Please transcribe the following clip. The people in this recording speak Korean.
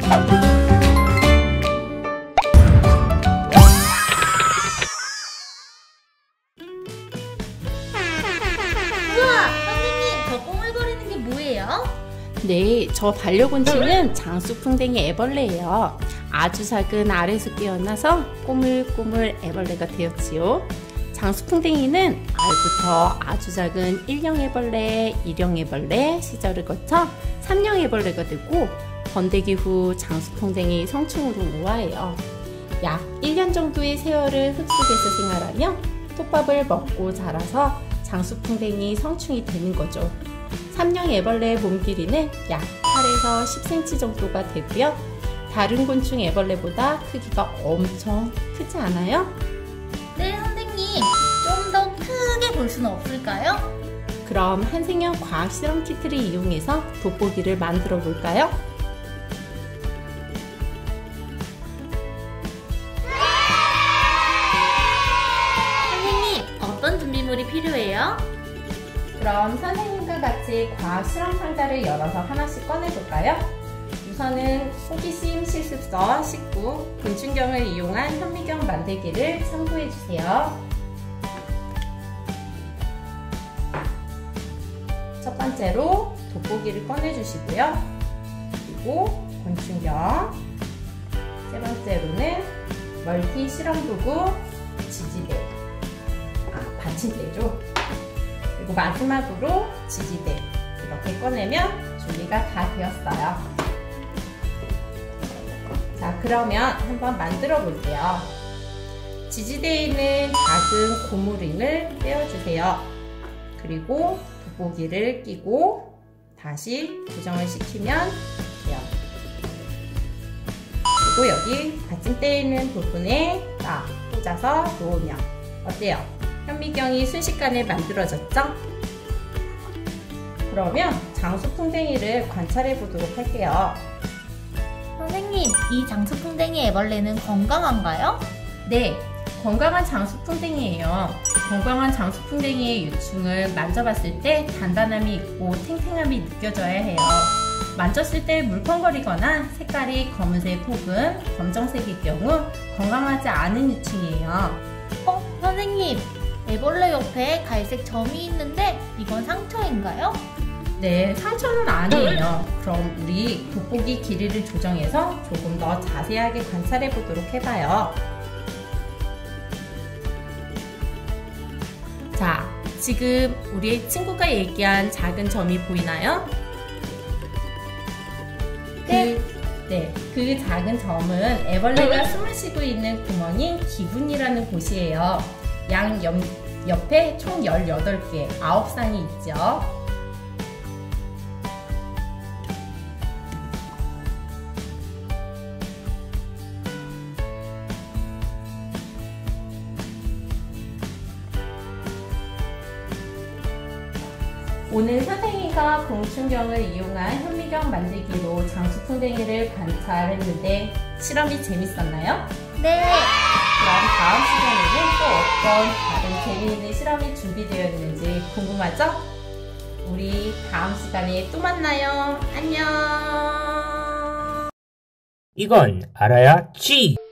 네, 저 반려곤충은 장수풍뎅이 애벌레예요. 아주 작은 알에서 깨어나서 꼬물꼬물 애벌레가 되었지요. 장수풍뎅이는 알부터 아주 작은 1형 애벌레, 2형 애벌레 시절을 거쳐 3형 애벌레가 되고 번데기 후 장수풍뎅이 성충으로 우아해요. 약 1년 정도의 세월을 흙속에서 생활하며 톱밥을 먹고 자라서 장수풍뎅이 성충이 되는 거죠. 3형 애벌레의 몸 길이는 약 8에서 10cm 정도가 되고요. 다른 곤충 애벌레보다 크기가 엄청 크지 않아요? 네, 선생님. 좀 더 크게 볼 수는 없을까요? 그럼 한생형 과학 실험 키트를 이용해서 돋보기를 만들어 볼까요? 선생님, 어떤 준비물이 필요해요? 그럼 선생님과 같이 과학 실험 상자를 열어서 하나씩 꺼내볼까요? 우선은 호기심 실습서 19 곤충경을 이용한 현미경 만들기를 참고해주세요. 첫 번째로 돋보기를 꺼내주시고요. 그리고 곤충경, 세 번째로는 멀티 실험도구, 지지대, 받침대죠. 그리고 마지막으로 지지대, 이렇게 꺼내면 준비가 다 되었어요. 자, 그러면 한번 만들어 볼게요. 지지대에 있는 작은 고무링을 떼어주세요. 그리고 돋보기를 끼고 다시 고정을 시키면 돼요. 그리고 여기 받침대에 있는 부분에 딱 꽂아서 놓으면 어때요? 현미경이 순식간에 만들어졌죠? 그러면 장수풍뎅이를 관찰해 보도록 할게요. 선생님, 이 장수풍뎅이 애벌레는 건강한가요? 네, 건강한 장수풍뎅이에요. 건강한 장수풍뎅이의 유충을 만져봤을 때 단단함이 있고 탱탱함이 느껴져야 해요. 만졌을 때 물컹거리거나 색깔이 검은색 혹은 검정색일 경우 건강하지 않은 유충이에요. 선생님, 애벌레 옆에 갈색 점이 있는데 이건 상처인가요? 네, 상처는 아니에요. 그럼 우리 돋보기 길이를 조정해서 조금 더 자세하게 관찰해 보도록 해봐요. 자, 지금 우리 친구가 얘기한 작은 점이 보이나요? 그 작은 점은 애벌레가 숨을 쉬고 있는 구멍인 기분이라는 곳이에요. 양 옆에 총 18개, 9쌍이 있죠. 오늘 선생님과 곤충경을 이용한 현미경 만들기로 장수풍뎅이를 관찰했는데 실험이 재밌었나요? 네! 그럼 다음 시간에는 또 어떤 다른 재미있는 실험이 준비되어 있는지 궁금하죠? 우리 다음 시간에 또 만나요. 안녕! 이건 알아야 지!